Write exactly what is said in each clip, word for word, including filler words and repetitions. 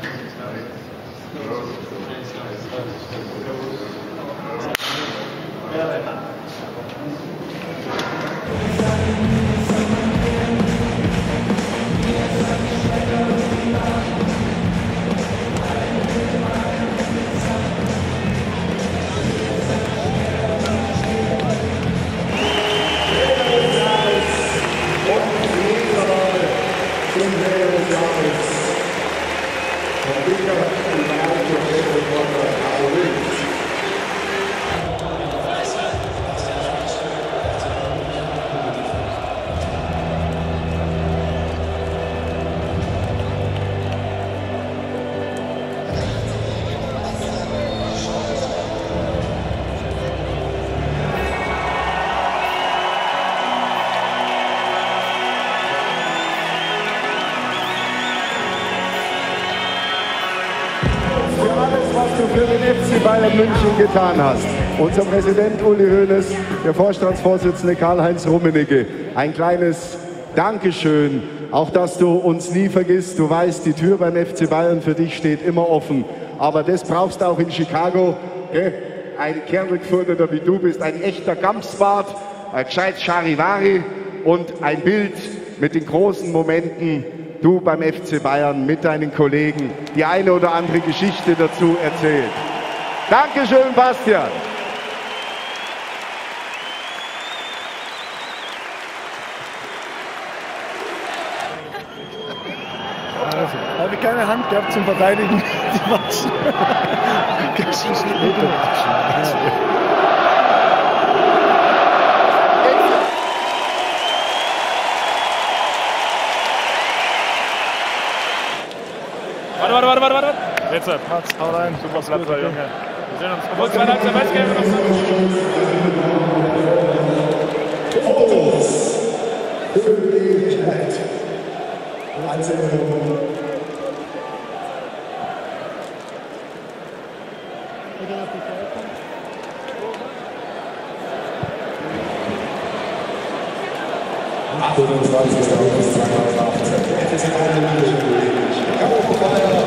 Für den F C Bayern München getan hast. Unser Präsident Uli Hoeneß, der Vorstandsvorsitzende Karl-Heinz Rummenigge, ein kleines Dankeschön, auch dass du uns nie vergisst. Du weißt, die Tür beim F C Bayern für dich steht immer offen. Aber das brauchst du auch in Chicago. Gell? Ein Kerl gefundener wie du bist, ein echter Gamsbart, ein gescheit Charivari und ein Bild mit den großen Momenten. Du beim F C Bayern mit deinen Kollegen die eine oder andere Geschichte dazu erzählt. Dankeschön, Bastian. Also, habe ich keine Hand gehabt zum Verteidigen. Die Matschen. Warte, warte, warte, warte, warte. Jetzt, Mats, hau rein. Super Platz, Junge. Wir sehen uns. Wo ist mein Halbzeit? achtundzwanzigster August zweitausendachtzehn. F C Bayern München. Chicago Fire.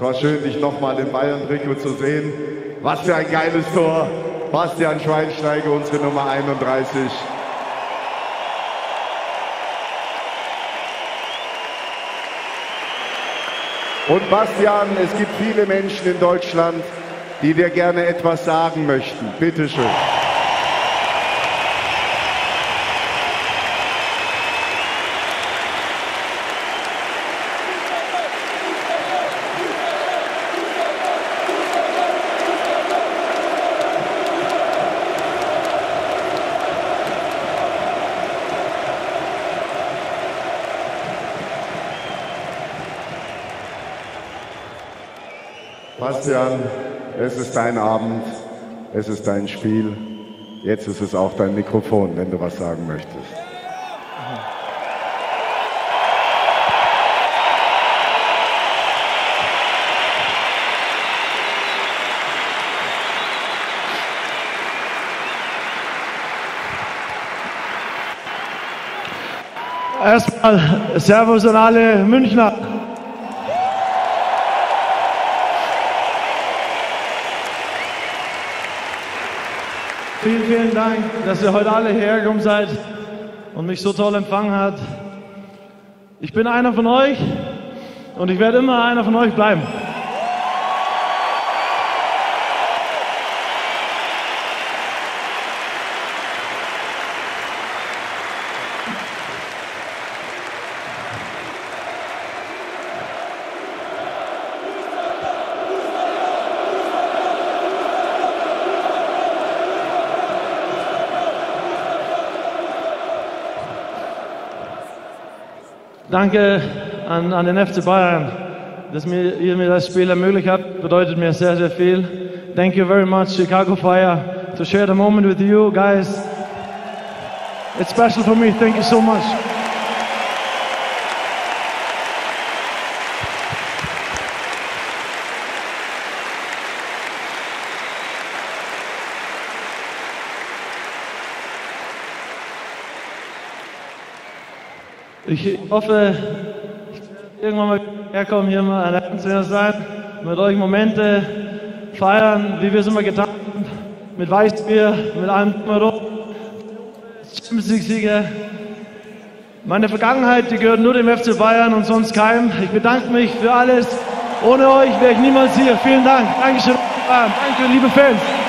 war schön, dich nochmal im Bayern-Trikot zu sehen. Was für ein geiles Tor. Bastian Schweinsteiger, unsere Nummer einunddreißig. Und Bastian, es gibt viele Menschen in Deutschland, die dir gerne etwas sagen möchten. Bitte schön. Bastian, es ist dein Abend, es ist dein Spiel. Jetzt ist es auch dein Mikrofon, wenn du was sagen möchtest. Erstmal Servus an alle Münchner. Vielen, vielen Dank, dass ihr heute alle hergekommen seid und mich so toll empfangen habt. Ich bin einer von euch und ich werde immer einer von euch bleiben. Danke an, an den F C Bayern, dass mir, ihr mir das Spiel ermöglicht habt, bedeutet mir sehr, sehr viel. Thank you very much, Chicago Fire, to share the moment with you guys. It's special for me, thank you so much. Ich hoffe, ich werde irgendwann mal herkommen, hier mal ein Ernstzehner sein, mit euch Momente feiern, wie wir es immer getan haben, mit Weißbier, mit allem drumherum, Champions League-Sieger. Meine Vergangenheit, die gehört nur dem F C Bayern und sonst keinem. Ich bedanke mich für alles. Ohne euch wäre ich niemals hier. Vielen Dank. Dankeschön. Danke, liebe Fans.